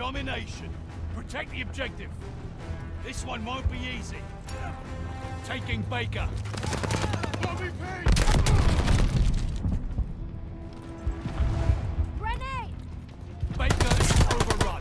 Domination. Protect the objective. This one won't be easy. Taking Baker. Grenade! Baker is overrun.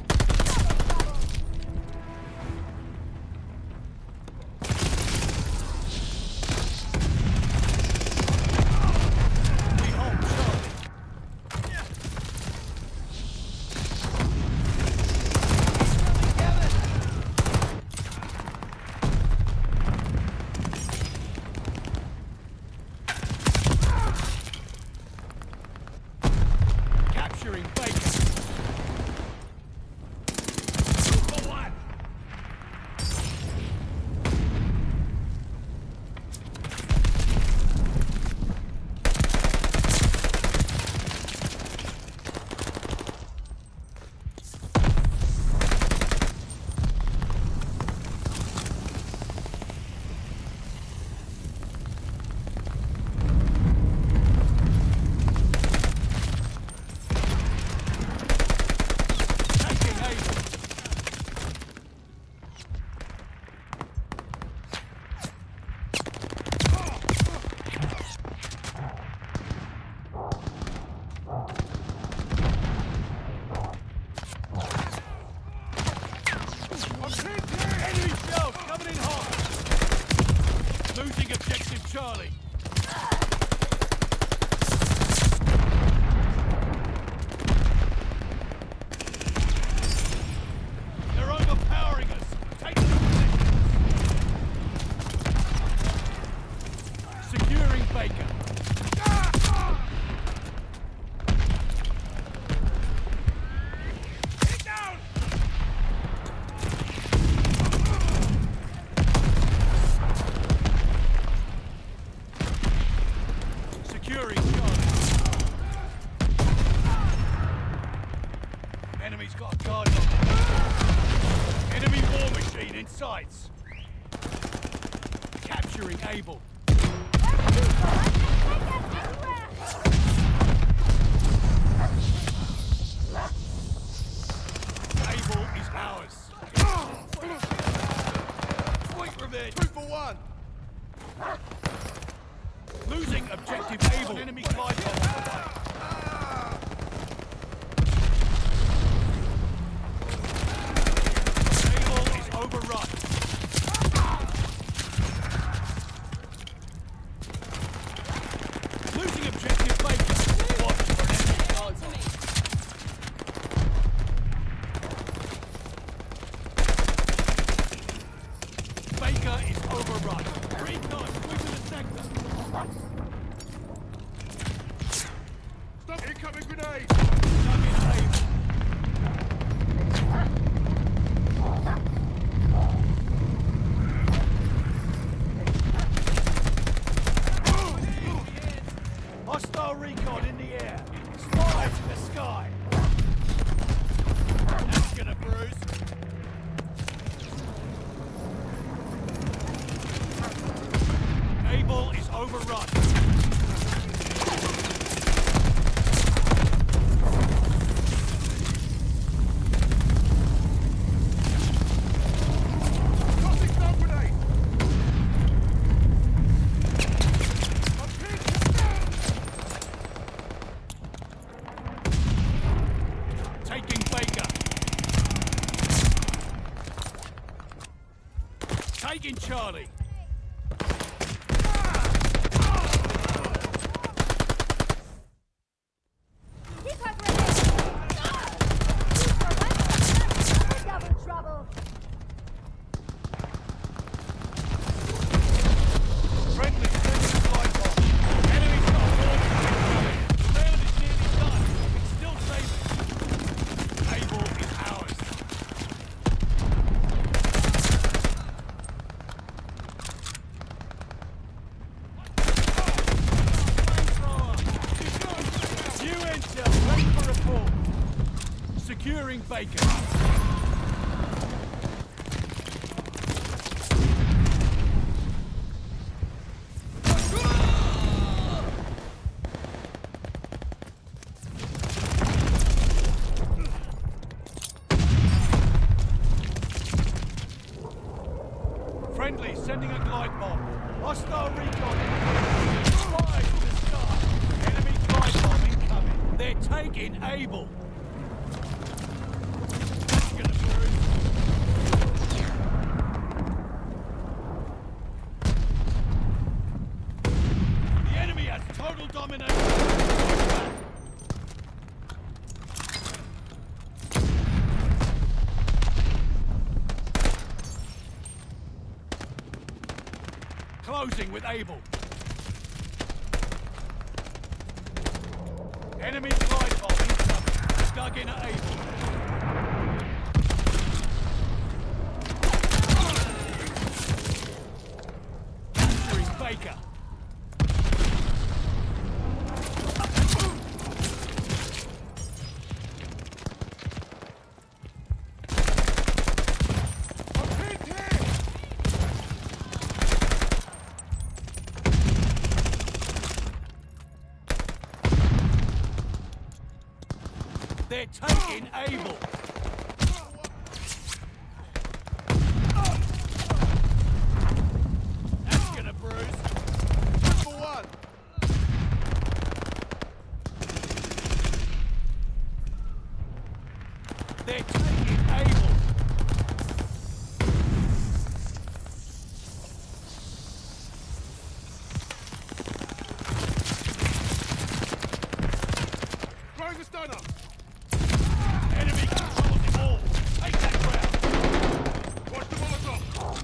We hold Charlie. Capturing Baker. For one. Taking Able. Enemy shells coming in hot. Losing objective Charlie. They're overpowering us. Take the positions. Securing Baker. Get down! Securing Charlie. Enemy's got a guard on them. Enemy war machine in sights. Capturing Able. Able is ours. Sweet revenge. 2 for 1. Losing objective Able. Enemy glide bomb. Able is overrun. Losing objective Baker. Watch for an enemy guard bomb. Baker is overrun. Recon, quick to the sector. Stop! Incoming grenade! Target Able. Hostile recon in the air. Spotlight in the sky. That's gonna bruise. Able is overrun. Tossing stun grenade! I'm hit! Taking Baker. Taking Charlie. Double trouble! Friendly sending a glide bomb. Enemy's got a wall. Round is nearly done. It's still safe. Able is ours. New intel, ready for report. Securing Baker. sending a glide bomb. Hostile recon. Fly to the sky. Enemy glide bomb incoming. They're taking Able. Gonna bruise. The enemy has total domination. Closing with Able. Enemy glide bomb incoming. Dug in at Able. Capturing Baker. They're taking Able. That's gonna bruise. Number one. They're taking Able. Throwing the stunner. Enemy controls it all. Take that ground. Watch the Molotov.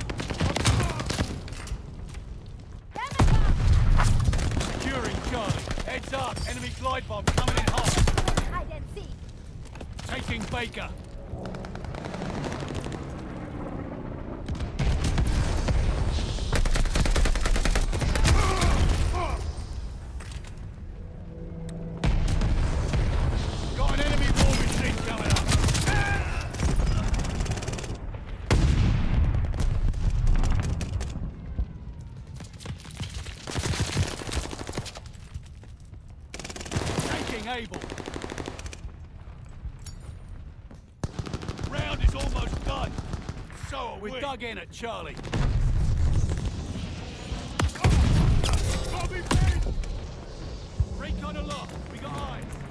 Securing Charlie. Heads up. Enemy glide bomb coming in hot. Hide and seek. Taking Baker. Got an enemy war machine coming up. Taking Able. Round is almost done. So are we. We're dug in at Charlie. Bobby, please. Recon aloft. We got eyes.